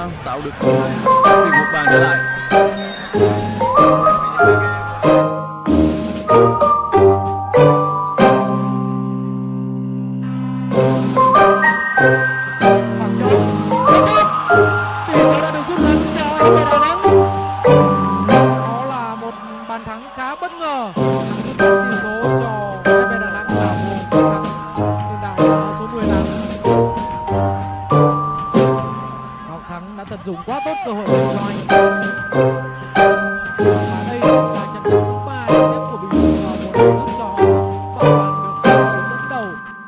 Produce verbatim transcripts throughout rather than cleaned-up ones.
đã tạo được thì một bàn trở lại. Đó là một bàn thắng khá bất ngờ, tỷ số cho ép pê Đà Nẵng là một thắng tiền đạo số mười lăm. Ngọc Thắng đã tận dụng quá tốt cơ hội của anh. Và đây là trận đấu thứ ba liên tiếp của Bình Dương vào một lúc cho họ và được dẫn đầu.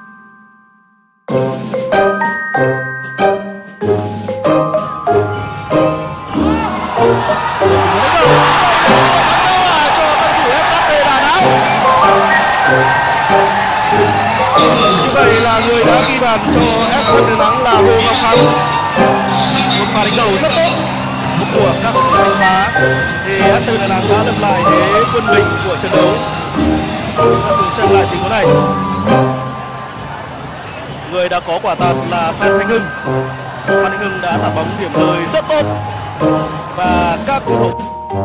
Như vậy là người đã ghi bàn cho ép xê Đà Nẵng là Hồ Ngọc Thắng. Một pha đánh đầu rất tốt của các cầu thủ Thanh Hóa thì ép xê Đà Nẵng đã lập lại thế quân bình của trận đấu. Chúng ta cùng xem lại tình huống này. Người đã có quả tạt là Phan Thanh Hưng. Phan Thanh Hưng đã thả bóng điểm rơi rất tốt và các cầu thủ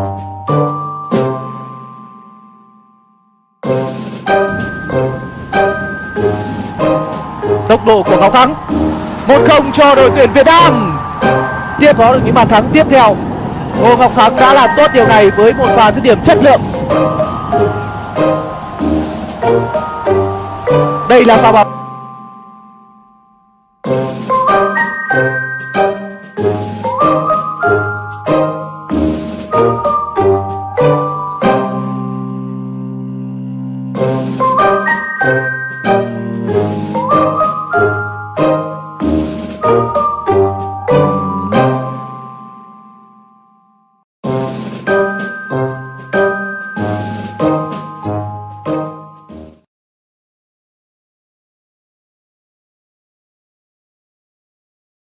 tốc độ của Ngọc Thắng. Một không cho đội tuyển Việt Nam. Tiếp có được những bàn thắng tiếp theo. Hồ Ngọc Thắng đã làm tốt điều này với một pha dứt điểm chất lượng. Đây là pha bóng. Thank you.